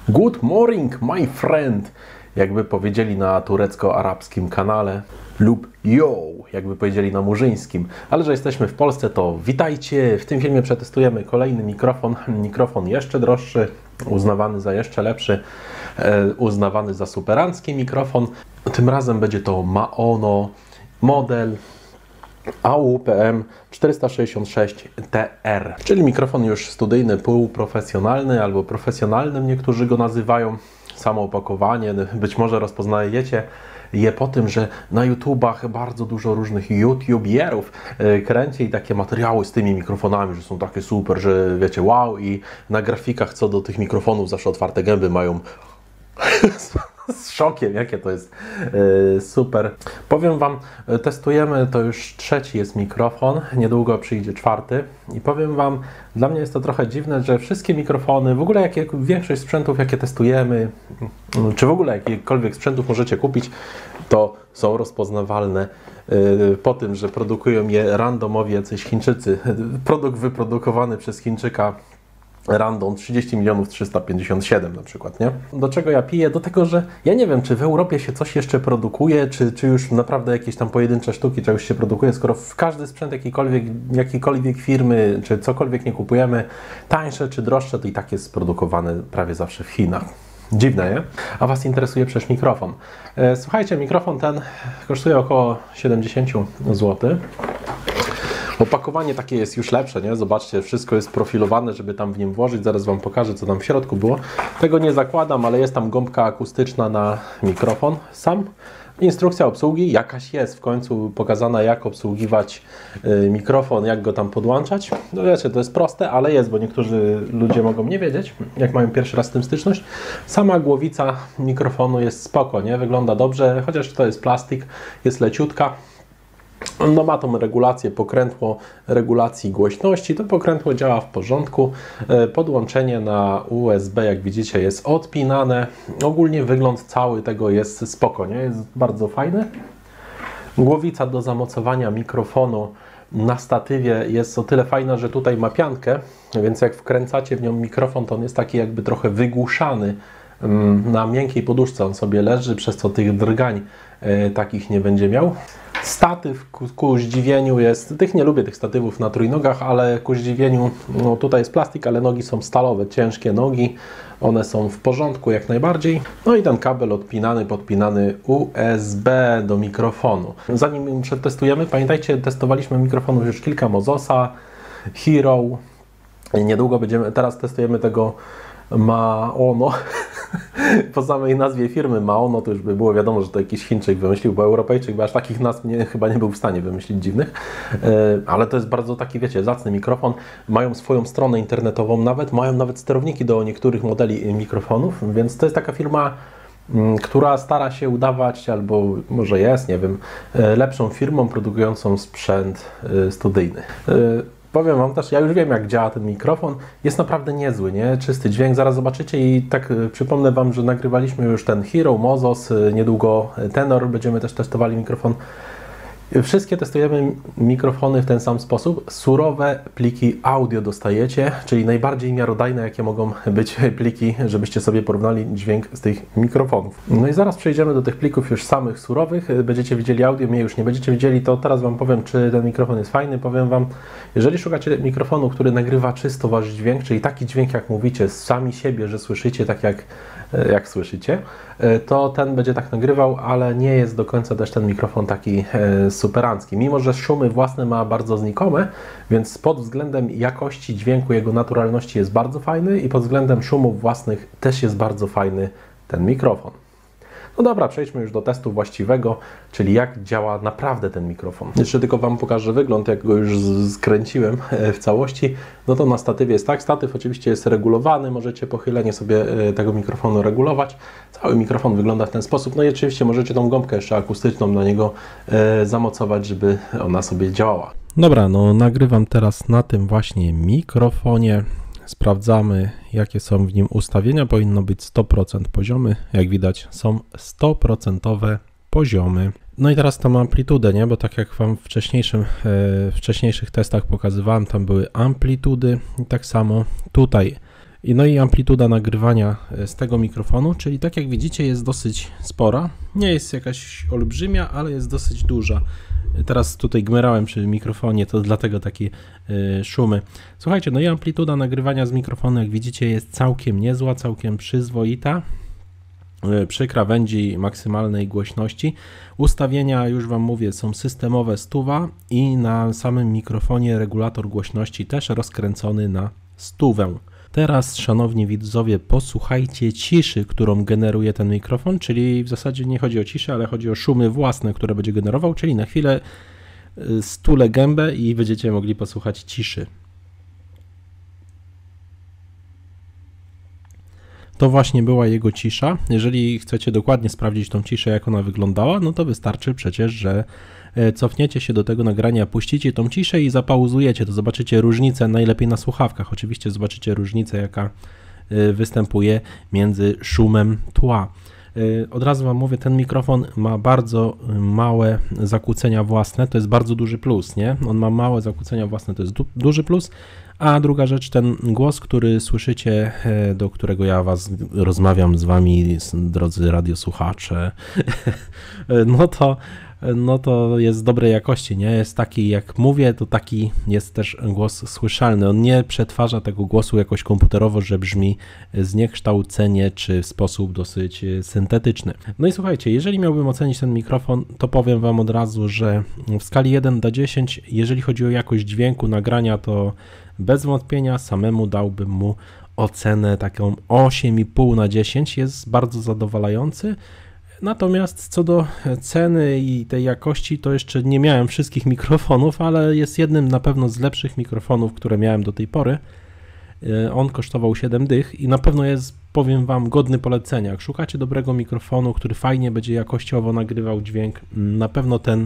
Good morning, my friend, jakby powiedzieli na turecko-arabskim kanale, lub yo, jakby powiedzieli na murzyńskim. Ale że jesteśmy w Polsce, to witajcie! W tym filmie przetestujemy kolejny mikrofon jeszcze droższy, uznawany za jeszcze lepszy, uznawany za superancki mikrofon. Tym razem będzie to Maono model AUPM 466TR, czyli mikrofon już studyjny, półprofesjonalny albo profesjonalnym niektórzy go nazywają. Samo opakowanie, być może rozpoznajecie je po tym, że na YouTubach bardzo dużo różnych YouTubierów kręci takie materiały z tymi mikrofonami, że są takie super, że wiecie, wow, i na grafikach co do tych mikrofonów zawsze otwarte gęby mają z szokiem, jakie to jest super. Powiem Wam, testujemy, to już trzeci jest mikrofon, niedługo przyjdzie czwarty i powiem Wam, dla mnie jest to trochę dziwne, że wszystkie mikrofony, w ogóle większość sprzętów, jakie testujemy, czy w ogóle jakikolwiek sprzętów możecie kupić, to są rozpoznawalne po tym, że produkują je randomowi jacyś Chińczycy. Produkt wyprodukowany przez Chińczyka random 30 357 na przykład, nie? Do czego ja piję? Do tego, że ja nie wiem, czy w Europie się coś jeszcze produkuje, czy już naprawdę jakieś tam pojedyncze sztuki czegoś się produkuje, skoro w każdy sprzęt jakiejkolwiek firmy, czy cokolwiek nie kupujemy, tańsze czy droższe, to i tak jest produkowane prawie zawsze w Chinach. Dziwne, nie? A Was interesuje przecież mikrofon. Słuchajcie, mikrofon ten kosztuje około 70 zł. Opakowanie takie jest już lepsze, nie? Zobaczcie, wszystko jest profilowane, żeby tam w nim włożyć. Zaraz Wam pokażę, co tam w środku było. Tego nie zakładam, ale jest tam gąbka akustyczna na mikrofon sam. Instrukcja obsługi jakaś jest w końcu pokazana, jak obsługiwać mikrofon, jak go tam podłączać. No wiecie, to jest proste, ale jest, bo niektórzy ludzie mogą nie wiedzieć, jak mają pierwszy raz z tym styczność. Sama głowica mikrofonu jest spoko, nie? Wygląda dobrze, chociaż to jest plastik, jest leciutka. No ma tą regulację, pokrętło regulacji głośności, to pokrętło działa w porządku, podłączenie na USB, jak widzicie, jest odpinane, ogólnie wygląd cały tego jest spoko, nie? Jest bardzo fajny. Głowica do zamocowania mikrofonu na statywie jest o tyle fajna, że tutaj ma piankę, więc jak wkręcacie w nią mikrofon, to on jest taki jakby trochę wygłuszany. Na miękkiej poduszce on sobie leży, przez co tych drgań takich nie będzie miał. Statyw ku zdziwieniu jest, nie lubię tych statywów na trójnogach, ale ku zdziwieniu, no tutaj jest plastik, ale nogi są stalowe, ciężkie nogi, one są w porządku jak najbardziej. No i ten kabel odpinany, podpinany USB do mikrofonu. Zanim przetestujemy, pamiętajcie, testowaliśmy mikrofonów już kilka, Mozosa, Hero, niedługo teraz testujemy tego Maono. Po samej nazwie firmy Maono to już by było wiadomo, że to jakiś Chińczyk wymyślił, bo Europejczyk by aż takich nazw chyba nie był w stanie wymyślić dziwnych. Ale to jest bardzo taki, wiecie, zacny mikrofon. Mają swoją stronę internetową, mają nawet sterowniki do niektórych modeli mikrofonów, więc to jest taka firma, która stara się udawać, albo może jest, nie wiem, lepszą firmą produkującą sprzęt studyjny. Powiem Wam też, ja już wiem, jak działa ten mikrofon. Jest naprawdę niezły, nie? Czysty dźwięk, zaraz zobaczycie i tak przypomnę Wam, że nagrywaliśmy już ten Hero, Mozos, niedługo Tenor, będziemy też testowali mikrofon. Wszystkie testujemy mikrofony w ten sam sposób. Surowe pliki audio dostajecie, czyli najbardziej miarodajne, jakie mogą być pliki, żebyście sobie porównali dźwięk z tych mikrofonów. No i zaraz przejdziemy do tych plików już samych surowych. Będziecie widzieli audio, mnie już nie będziecie widzieli, to teraz Wam powiem, czy ten mikrofon jest fajny. Powiem Wam, jeżeli szukacie mikrofonu, który nagrywa czysto Wasz dźwięk, czyli taki dźwięk, jak mówicie sami siebie, że słyszycie tak jak słyszycie, to ten będzie tak nagrywał, ale nie jest do końca też ten mikrofon taki superancki. Mimo że szumy własne ma bardzo znikome, więc pod względem jakości dźwięku, jego naturalności jest bardzo fajny i pod względem szumów własnych też jest bardzo fajny ten mikrofon. No dobra, przejdźmy już do testu właściwego, czyli jak działa naprawdę ten mikrofon. Jeszcze tylko Wam pokażę wygląd, jak go już skręciłem w całości. No to na statywie jest tak, statyw oczywiście jest regulowany, możecie pochylenie sobie tego mikrofonu regulować. Cały mikrofon wygląda w ten sposób, no i oczywiście możecie tą gąbkę jeszcze akustyczną na niego zamocować, żeby ona sobie działała. Dobra, no nagrywam teraz na tym właśnie mikrofonie. Sprawdzamy, jakie są w nim ustawienia. Powinno być 100% poziomy. Jak widać, są 100% poziomy. No i teraz tam amplitudę, nie? Bo tak jak Wam w wcześniejszych testach pokazywałem, tam były amplitudy i tak samo tutaj No i amplituda nagrywania z tego mikrofonu, czyli tak jak widzicie jest dosyć spora, nie jest jakaś olbrzymia, ale jest dosyć duża. Teraz tutaj gmerałem przy mikrofonie, to dlatego takie szumy. Słuchajcie, no i amplituda nagrywania z mikrofonu, jak widzicie, jest całkiem niezła, całkiem przyzwoita. Przy krawędzi maksymalnej głośności. Ustawienia, już Wam mówię, są systemowe 100 i na samym mikrofonie regulator głośności też rozkręcony na 100. Teraz, szanowni widzowie, posłuchajcie ciszy, którą generuje ten mikrofon, czyli w zasadzie nie chodzi o ciszę, ale chodzi o szumy własne, które będzie generował, czyli na chwilę stulę gębę i będziecie mogli posłuchać ciszy. To właśnie była jego cisza. Jeżeli chcecie dokładnie sprawdzić tą ciszę, jak ona wyglądała, no to wystarczy przecież, że cofniecie się do tego nagrania, puścicie tą ciszę i zapauzujecie, to zobaczycie różnicę, najlepiej na słuchawkach. Oczywiście zobaczycie różnicę, jaka występuje między szumem tła. Od razu Wam mówię, ten mikrofon ma bardzo małe zakłócenia własne, to jest bardzo duży plus, nie? On ma małe zakłócenia własne, to jest duży plus, a druga rzecz, ten głos, który słyszycie, do którego ja rozmawiam z Wami, drodzy radiosłuchacze, no to jest dobrej jakości, nie? Jest taki, jak mówię, to taki jest też głos słyszalny. On nie przetwarza tego głosu jakoś komputerowo, że brzmi zniekształcenie czy w sposób dosyć syntetyczny. No i słuchajcie, jeżeli miałbym ocenić ten mikrofon, to powiem Wam od razu, że w skali 1 do 10, jeżeli chodzi o jakość dźwięku, nagrania, to bez wątpienia samemu dałbym mu ocenę taką 8,5 na 10. Jest bardzo zadowalający. Natomiast co do ceny i tej jakości, to jeszcze nie miałem wszystkich mikrofonów, ale jest jednym na pewno z lepszych mikrofonów, które miałem do tej pory. On kosztował 7 dych i na pewno jest, powiem Wam, godny polecenia. Jak szukacie dobrego mikrofonu, który fajnie będzie jakościowo nagrywał dźwięk, na pewno ten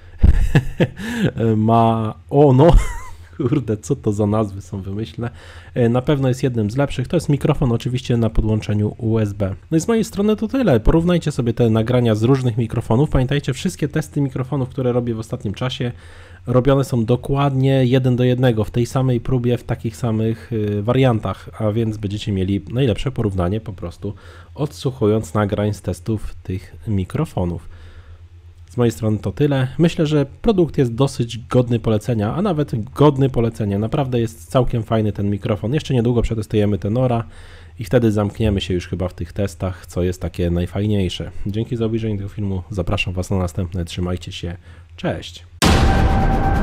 ma... Kurde, co to za nazwy są wymyślne. Na pewno jest jednym z lepszych. To jest mikrofon oczywiście na podłączeniu USB. No i z mojej strony to tyle. Porównajcie sobie te nagrania z różnych mikrofonów. Pamiętajcie, wszystkie testy mikrofonów, które robię w ostatnim czasie, robione są dokładnie 1 do 1 w tej samej próbie, w takich samych wariantach, a więc będziecie mieli najlepsze porównanie po prostu odsłuchując nagrań z testów tych mikrofonów. Z mojej strony to tyle. Myślę, że produkt jest dosyć godny polecenia, a nawet godny polecenia. Naprawdę jest całkiem fajny ten mikrofon. Jeszcze niedługo przetestujemy Tenora i wtedy zamkniemy się już chyba w tych testach, co jest takie najfajniejsze. Dzięki za obejrzenie tego filmu. Zapraszam Was na następne. Trzymajcie się. Cześć!